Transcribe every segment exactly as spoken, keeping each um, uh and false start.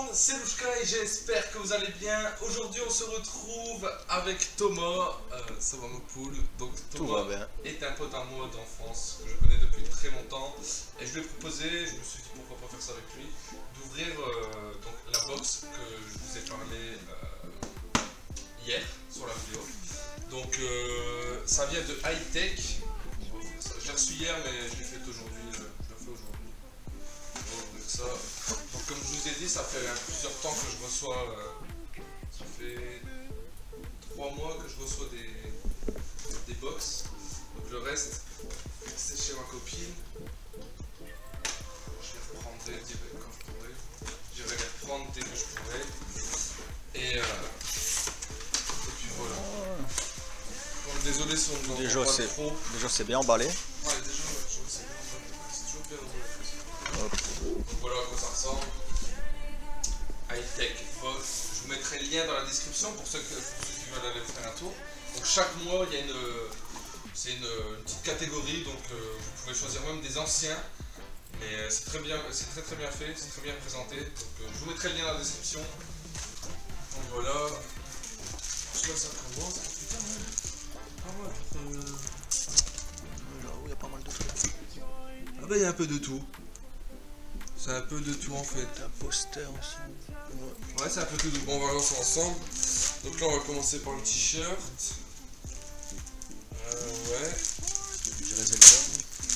c'est Louchka et j'espère que vous allez bien. Aujourd'hui on se retrouve avec Thomas, euh, ça va ma poule. Donc Thomas est un pote à moi d'enfance que je connais depuis très longtemps. Et je lui ai proposé, je me suis dit pourquoi pas faire ça avec lui, d'ouvrir euh, donc la box que je vous ai parlé euh, hier sur la vidéo. Donc euh, ça vient de Hightech. Je l'ai reçu hier mais je l'ai fait aujourd'hui, je l'ai fait aujourd'hui. On va ouvrir ça. Donc comme je vous ai dit, ça fait euh, plusieurs temps que je reçois, euh, ça fait trois mois que je reçois des, des box. Donc le reste, c'est chez ma copine. Je les reprendrai quand je pourrai. J'irai les reprendre dès que je pourrai. Et, euh, et puis voilà. Donc, désolé si on ne déjà c'est trop. Déjà c'est bien emballé. Ouais, déjà c'est bien emballé. C'est toujours bien emballé. Donc voilà à quoi ça ressemble. Hightech box. Je vous mettrai le lien dans la description pour ceux, que, pour ceux qui veulent aller faire un tour. Donc chaque mois il y a une, c'est une, une petite catégorie, donc euh, vous pouvez choisir même des anciens. Mais euh, c'est très bien, c'est très très bien fait, c'est très bien présenté. Donc euh, je vous mettrai le lien dans la description. Donc voilà. Je vois ça commence. Putain ouais. Ah ouais. Euh... Là où il y a pas mal de trucs. Ah bah il y a un peu de tout. C'est un peu de tout en fait. Un poster aussi. Ouais, ouais c'est un peu de tout. Bon, on va lancer ensemble. Donc là, on va commencer par le t-shirt. Euh, ouais. Je dirais Zelda.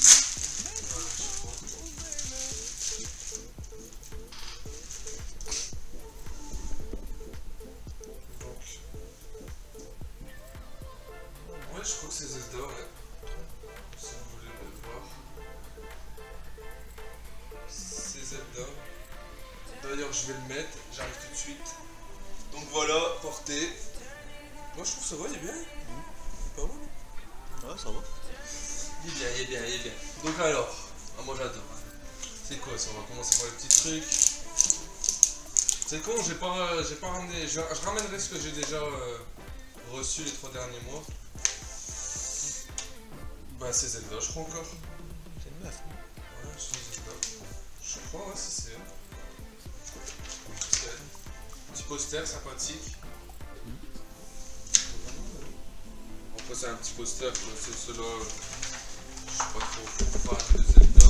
Donc. Ouais, je crois que c'est Zelda, ouais. Si vous voulez le voir. C'est Zelda. D'ailleurs, je vais le mettre, j'arrive tout de suite. Donc voilà, porté. Moi, je trouve que ça va, il est bien. Mmh. Pas mal. Ouais, ça va. Il est bien, il est bien, il est bien. Donc alors, ah, moi j'adore. C'est quoi ça? On va commencer par les petits trucs. C'est con, j'ai pas, j'ai pas ramené. Je, je ramènerai ce que j'ai déjà euh, reçu les trois derniers mois. Bah, c'est Zelda, je crois encore. C'est une meuf. Ouais, c'est Zelda. Je crois, ouais, c'est elle. Petit poster sympathique. Mmh. Après c'est un petit poster, c'est ceux-là. Je suis pas trop fan de Zelda.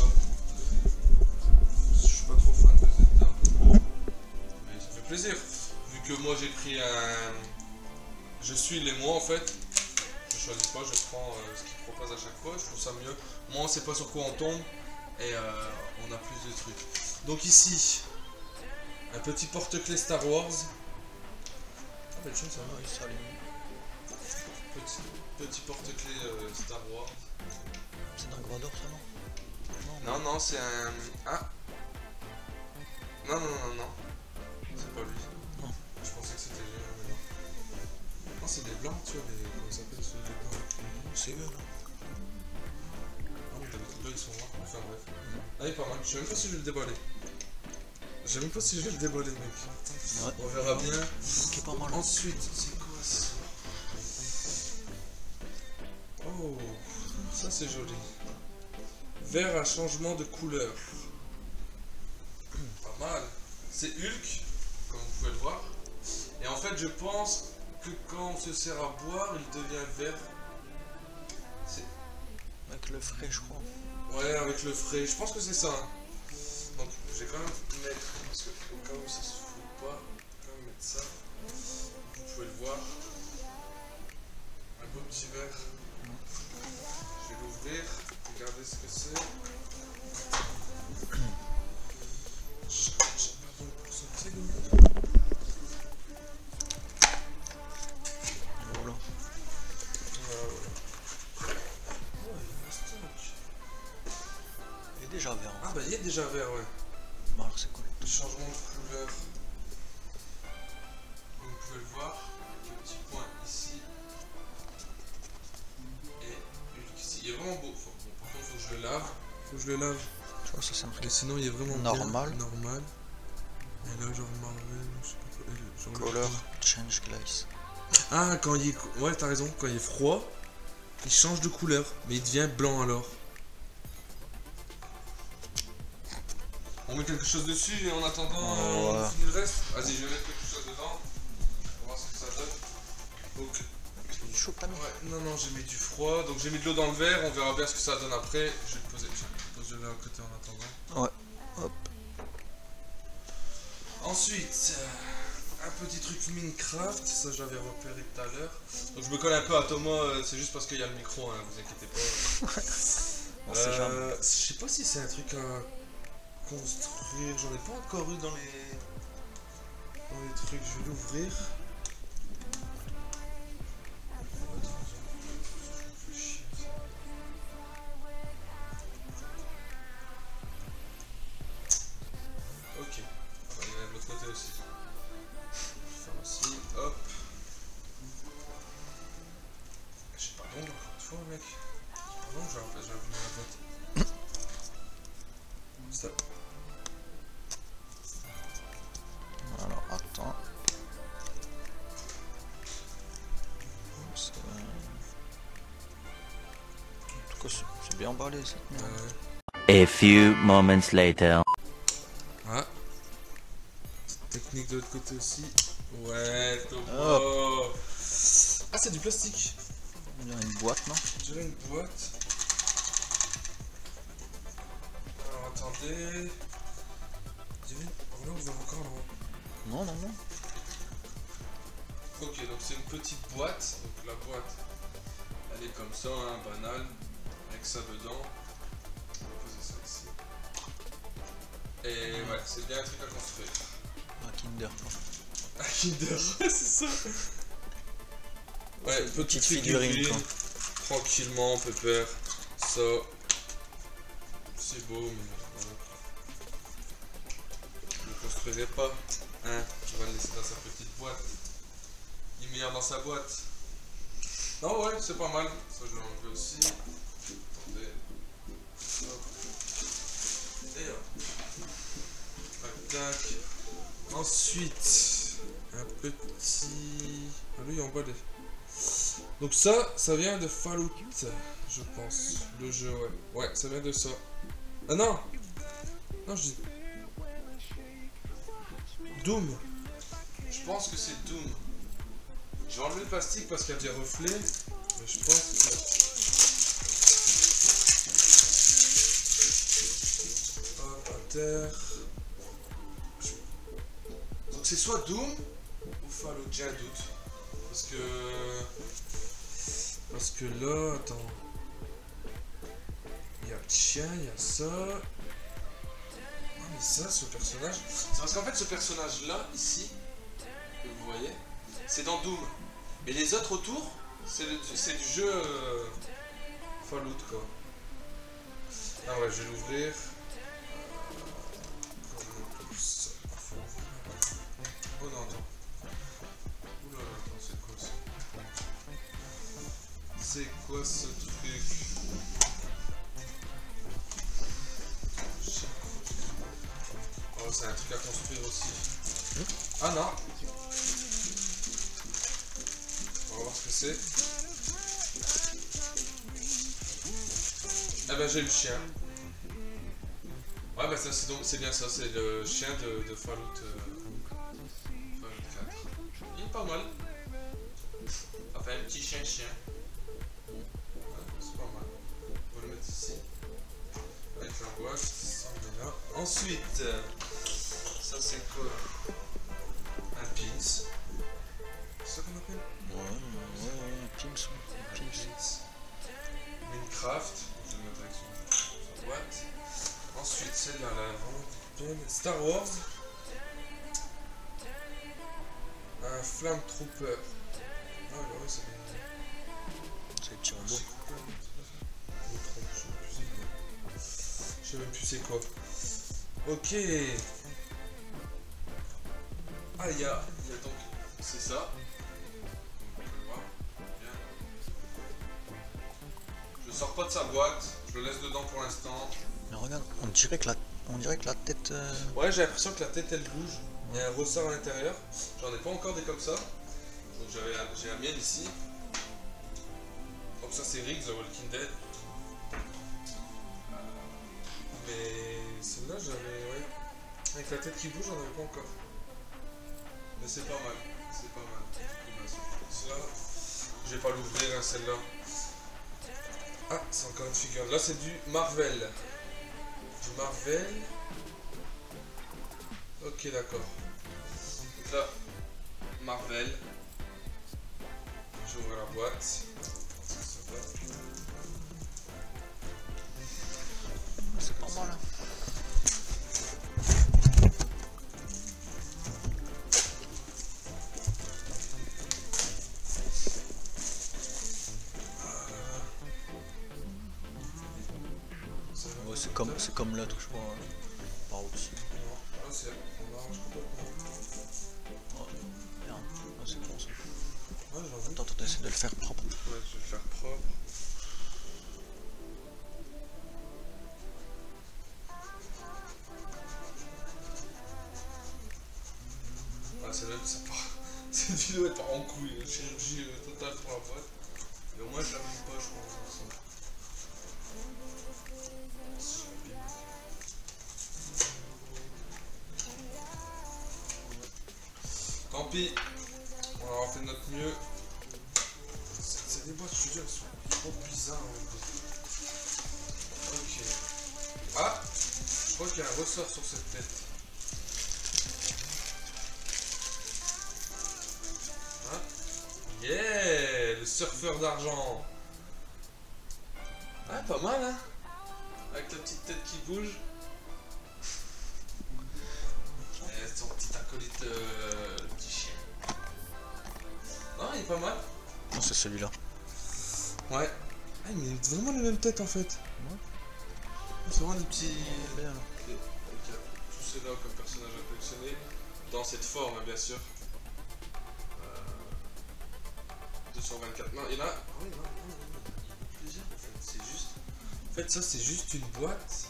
Je suis pas trop fan de Zelda. Mais ça fait plaisir. Vu que moi j'ai pris un. Je suis les mois en fait. Je choisis pas, je prends euh, ce qu'ils proposent à chaque fois. Je trouve ça mieux. Moi on sait pas sur quoi on tombe. Et euh, on a plus de trucs. Donc ici. Un petit porte-clés Star Wars. Ah, belle chose, ça va. Oui, ça allume. Petit, petit porte-clés euh, Star Wars. C'est Dark Vador, ça, non? Non, non, non c'est un. Ah Non, non, non, non. C'est pas lui. Non. Je pensais que c'était lui, mais non. Non, c'est des blancs, tu vois, les. Comment ça s'appelle ceux des blancs? C'est eux, là. Ah, mais d'habitude, là, ils sont noirs. Enfin, bref. Mmh. Ah, il est pas mal. Je sais même pas si je vais le déballer. Je sais même pas si je vais le déballer, mec. Ouais. On verra bien. Ok, pas mal. Ensuite, c'est quoi ça? Oh, ça c'est joli. Vert à changement de couleur. Pas mal. C'est Hulk, comme vous pouvez le voir. Et en fait, je pense que quand on se sert à boire, il devient vert. Avec le frais, je crois. Ouais, avec le frais. Je pense que c'est ça. Hein. Donc, je vais quand même mettre, parce que au cas où ça se fout pas, je vais quand même mettre ça. Vous pouvez le voir. Un beau petit verre. Je vais l'ouvrir. Regardez ce que c'est. J'ai pas bon pour sortir. Voilà. Il est déjà vert. Ah bah il est déjà vert, ouais. Bon, alors c'est cool. Le changement de couleur. Comme vous pouvez le voir, le petit point ici. Et Hulk ici. Il est vraiment beau. Faut, bon, par contre, il faut que je le lave. Faut que je le lave. Tu vois, ça c'est marqué. Et sinon, il est vraiment normal. Bien, normal. Et là, genre Marvel, je sais pas quoi. Genre Color change glaze. Ah, quand il est. Ouais, t'as raison. Quand il est froid, il change de couleur. Mais il devient blanc alors. On met quelque chose dessus et en attendant oh, ouais. on finit le reste. Vas-y, je vais mettre quelque chose dedans. On va voir ce que ça donne. Donc, c'est du chaud que t'as mis. Ouais, non, non, j'ai mis du froid. Donc j'ai mis de l'eau dans le verre. On verra bien ce que ça donne après. Je vais le poser, je vais le poser là à côté en attendant. Ouais. Hop. Ensuite, un petit truc Minecraft. Ça, je l'avais repéré tout à l'heure. Donc je me colle un peu à Thomas. C'est juste parce qu'il y a le micro, hein, vous inquiétez pas. euh, je sais pas si c'est un truc à construire. J'en ai pas encore eu dans les, dans les trucs. Je vais l'ouvrir. Ok, on va aller de l'autre côté aussi. Je vais faire aussi, hop. J'ai pas d'ombre encore une fois, mec. Pardon, j'ai un peu mis la boîte. Ça. Alors, attends. En tout cas, c'est bien emballé cette merde. Euh... A few moments later. Ah. Technique de l'autre côté aussi. Ouais, top. Oh. Ah, c'est du plastique. On dirait une boîte, non? On dirait une boîte. Alors attendez. Oh là, on va encore là. Non, non, non. Ok, donc c'est une petite boîte. Donc la boîte, elle est comme ça, hein, banale, avec ça dedans. On va poser ça ici. Et ouais, c'est bien un truc à construire. Un Kinder, quoi. Un Kinder, c'est ça. Ouais, petite, petite figurine, figurine tranquillement, pépère. Ça, c'est beau, mais voilà. Je ne construirai pas. Hein, on va le laisser dans sa petite boîte. Il est meilleur dans sa boîte. Non, ouais, c'est pas mal. Ça, je vais l'enlever aussi. Attendez. Hop. Et hop. Tac, tac. Ensuite, un petit. Ah, lui, il est emballé. Donc, ça, ça vient de Fallout, je pense. Le jeu, ouais. Ouais, ça vient de ça. Ah non! Non, je dis. Doom. Je pense que c'est Doom. J'ai enlevé le plastique parce qu'il y a des reflets. Mais je pense que... Hop, à terre. Donc c'est soit Doom ou Fallout, j'ai un doute. Parce que... Parce que là, attends. Il y a le chien, il y a ça. Ah mais ça, ce personnage... C'est parce qu'en fait ce personnage-là, ici, que vous voyez, c'est dans Doom. Mais les autres autour, c'est du jeu euh, Fallout quoi. Ah ouais, je vais l'ouvrir. Oh non, attends. Oula, attends, c'est quoi ça? C'est quoi ce truc? Oh, c'est un truc à construire aussi. Ah non! On va voir ce que c'est. Ah ben j'ai le chien. Ouais bah ça c'est donc c'est bien ça, c'est le chien de, de Fallout, euh, Fallout quatre. Il est pas mal. Enfin un petit chien chien. Ouais, c'est pas mal. On va le mettre ici. Avec la boîte, ça on met là. Ensuite, ça c'est quoi? Un pins. C'est ça qu'on appelle? Ouais, ouais, ouais, un pins. Un pins. Minecraft, je vais le mettre avec son, son boîte. Ensuite, c'est dans la vente. Star Wars. Un Flame Trooper. Ah, ouais, ouais, c'est bien. C'est le petit robot. Je sais même plus c'est quoi. Ok. Ah, il y a, y a donc. C'est ça. Je sors pas de sa boîte, je le laisse dedans pour l'instant. Mais regarde, on dirait que la, on dirait que la tête... Euh... Ouais, j'ai l'impression que la tête elle bouge. Il y a un ressort à l'intérieur. J'en ai pas encore des comme ça. Donc j'ai la mienne ici. Donc ça c'est Rick, The Walking Dead. Mais celle-là j'avais... Ouais. Avec la tête qui bouge, j'en avais pas encore. Mais c'est pas mal. C'est pas mal. Celle-là, je vais pas l'ouvrir, hein, celle-là. Ah, c'est encore une figure. Là, c'est du Marvel. Du Marvel. Ok, d'accord. Donc là, Marvel. J'ouvre la boîte. C'est pas mal. Ouais, c'est comme, c'est comme l'autre, je crois. Hein. Par au-dessus. Non, ah, c'est. On arrange complètement. Oh, merde. Ah, c'est bon ça. Ouais, j'avoue. Attends, attends, essaie de le faire propre. Ouais, je vais le faire propre. Ah, c'est là que ça part. Cette vidéo elle part en couille. La chirurgie euh, totale pour la boîte. Et au moins, je l'abîme pas, je pense. Tant pis, on va avoir fait de notre mieux. C'est des boîtes, je suis sûr, elles sont trop bizarres. Ok. Ah, je crois qu'il y a un ressort sur cette tête. Hein? Yeah, le surfeur d'argent. Ah, pas mal, hein? Avec la petite tête qui bouge. Et son petit acolyte euh, petit chien. Non, il est pas mal. Non, c'est celui-là. Ouais. Ah, mais il a vraiment la même tête en fait. Ouais. C'est vraiment des petits. Bien, là. Okay. Okay. Tout cela comme personnage à collectionner. Dans cette forme, bien sûr. Euh... deux cent vingt-quatre. Non, il y en a. Ah oui, non, non, non, il y en a plusieurs en fait. C'est juste. En fait, ça, c'est juste une boîte.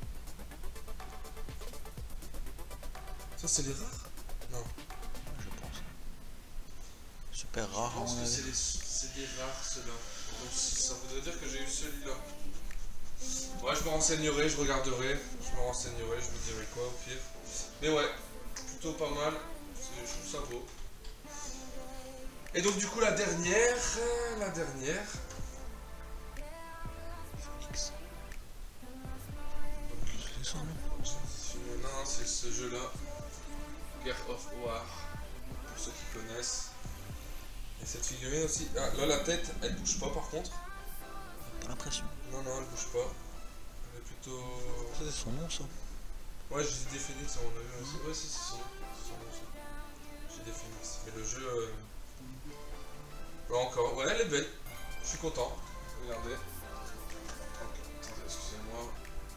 Ça, c'est les rares? Non. Je pense. Super rare. Je pense on que avait. c'est des, c'est des rares ceux-là. Donc ça voudrait dire que j'ai eu celui-là. Ouais, je me renseignerai, je regarderai. Je me renseignerai, je vous dirai quoi au pire. Mais ouais, plutôt pas mal. Je trouve ça beau. Et donc du coup la dernière, la dernière. X. C'est ça, non? Non, c'est ce jeu-là. Gears of War. Pour ceux qui connaissent. Et cette figurine aussi. Ah, là la tête, elle bouge pas par contre. Pas l'impression. Non, non, elle bouge pas. Elle est plutôt. Ça, c'est son nom, ça. Ouais, j'ai défini ça, on a vu aussi. Ouais, si, c'est son nom. C'est son nom, ça. J'ai défini. Mais le jeu. Euh... Ouais, encore. Ouais, elle est belle. Je suis content. Regardez. Attendez, excusez-moi.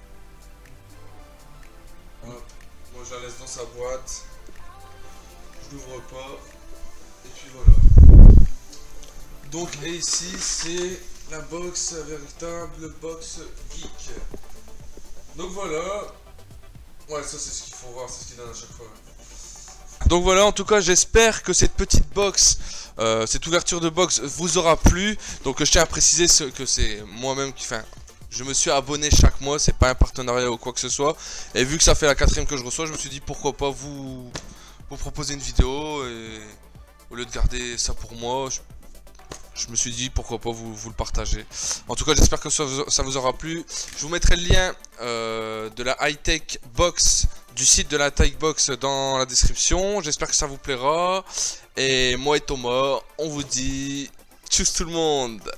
Hop. Moi, je la laisse dans sa boîte. Je l'ouvre pas. Et puis voilà. Donc, et ici, c'est la box, la véritable box geek. Donc voilà. Ouais, ça c'est ce qu'il faut voir, c'est ce qu'il donne à chaque fois. Donc voilà, en tout cas, j'espère que cette petite box, euh, cette ouverture de box vous aura plu. Donc je tiens à préciser ce, que c'est moi-même qui... Enfin, je me suis abonné chaque mois, c'est pas un partenariat ou quoi que ce soit. Et vu que ça fait la quatrième que je reçois, je me suis dit pourquoi pas vous, vous proposer une vidéo. Et au lieu de garder ça pour moi, je, je me suis dit pourquoi pas vous, vous le partager. En tout cas, j'espère que ça, ça vous aura plu. Je vous mettrai le lien euh, de la high-tech box, du site de la high-tech box dans la description. J'espère que ça vous plaira. Et moi et Thomas, on vous dit tchuss tout le monde.